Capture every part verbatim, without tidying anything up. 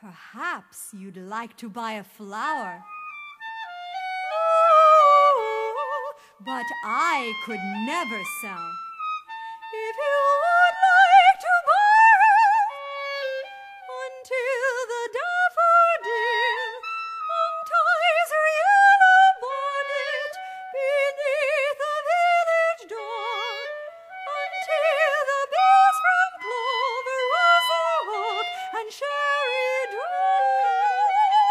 Perhaps you'd like to buy a flower. But I could never sell. If you would like to borrow until the daffodil unties her yellow bonnet beneath the village door, until the bees from clover rustle oak and cherry drop,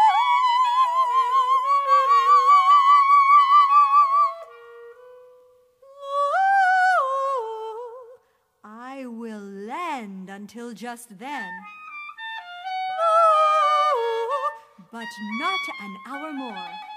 I will lend until just then. No, but not an hour more.